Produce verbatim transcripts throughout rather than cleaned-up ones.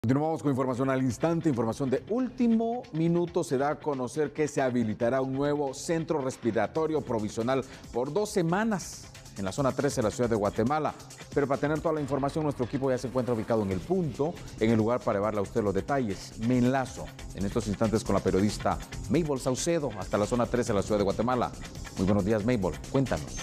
Continuamos con información al instante, información de último minuto. Se da a conocer que se habilitará un nuevo centro respiratorio provisional por dos semanas en la zona trece de la ciudad de Guatemala. Pero para tener toda la información, nuestro equipo ya se encuentra ubicado en el punto, en el lugar para llevarle a usted los detalles. Me enlazo en estos instantes con la periodista Mabel Saucedo hasta la zona trece de la ciudad de Guatemala. Muy buenos días, Mabel. Cuéntanos.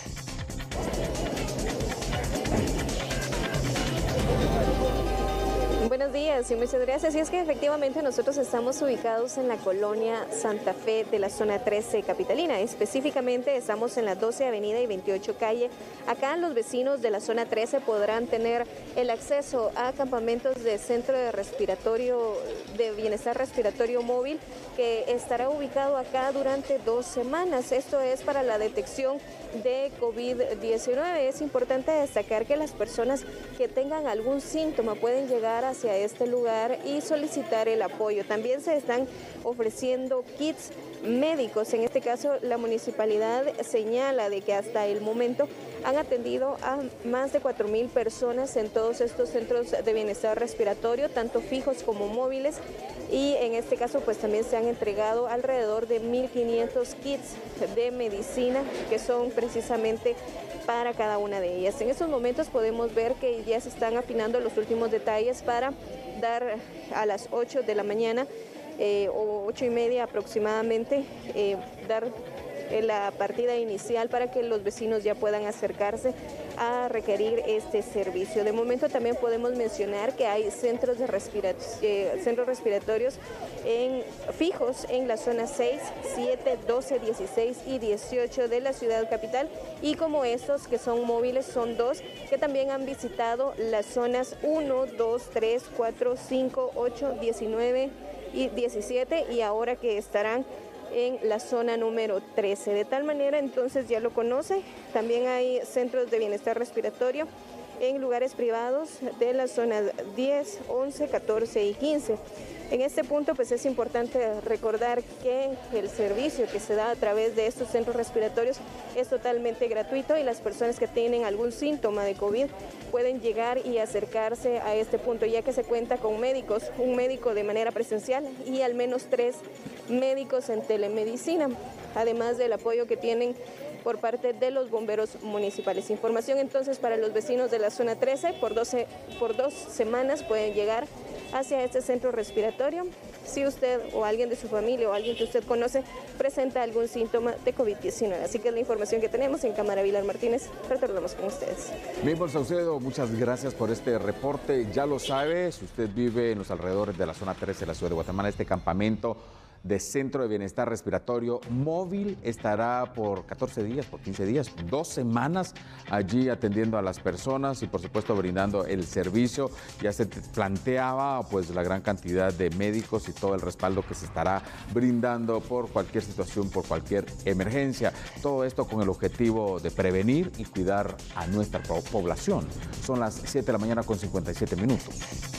Buenos días y muchas gracias. Y es que efectivamente nosotros estamos ubicados en la colonia Santa Fe de la zona trece capitalina. Específicamente estamos en la doce avenida y veintiocho calle. Acá los vecinos de la zona trece podrán tener el acceso a campamentos de centro de respiratorio, de bienestar respiratorio móvil, que estará ubicado acá durante dos semanas. Esto es para la detección de COVID diecinueve. Es importante destacar que las personas que tengan algún síntoma pueden llegar hacia este lugar y solicitar el apoyo. También se están ofreciendo kits médicos. En este caso, la municipalidad señala de que hasta el momento han atendido a más de cuatro mil personas en todos estos centros de bienestar respiratorio, tanto fijos como móviles, y en este caso pues también se han entregado alrededor de mil quinientos kits de medicina que son precisamente para cada una de ellas. En estos momentos podemos ver que ya se están afinando los últimos detalles para dar a las ocho de la mañana eh, o ocho y media aproximadamente, eh, dar la partida inicial para que los vecinos ya puedan acercarse a requerir este servicio. De momento también podemos mencionar que hay centros de respira eh, centros respiratorios en, fijos en la zona seis, siete, doce, dieciséis y dieciocho de la ciudad capital, y como estos que son móviles son dos que también han visitado las zonas uno, dos, tres, cuatro, cinco, ocho, diecinueve y diecisiete, y ahora que estarán en la zona número trece. De tal manera, entonces ya lo conoce, también hay centros de bienestar respiratorio en lugares privados de la zona diez, once, catorce y quince. En este punto pues es importante recordar que el servicio que se da a través de estos centros respiratorios es totalmente gratuito, y las personas que tienen algún síntoma de COVID pueden llegar y acercarse a este punto, ya que se cuenta con médicos, un médico de manera presencial y al menos tres médicos en telemedicina, además del apoyo que tienen por parte de los bomberos municipales. Información entonces para los vecinos de la zona trece, por, doce, por dos semanas pueden llegar hacia este centro respiratorio si usted o alguien de su familia o alguien que usted conoce presenta algún síntoma de COVID diecinueve. Así que es la información que tenemos. En cámara, Vilar Martínez, retornamos con ustedes. Mabel Saucedo, muchas gracias por este reporte. Ya lo sabe, si usted vive en los alrededores de la zona trece de la ciudad de Guatemala, este campamento de Centro de Bienestar Respiratorio Móvil estará por catorce días, por quince días, dos semanas allí atendiendo a las personas y por supuesto brindando el servicio. Ya se planteaba pues la gran cantidad de médicos y todo el respaldo que se estará brindando por cualquier situación, por cualquier emergencia. Todo esto con el objetivo de prevenir y cuidar a nuestra población. Son las siete de la mañana con cincuenta y siete minutos.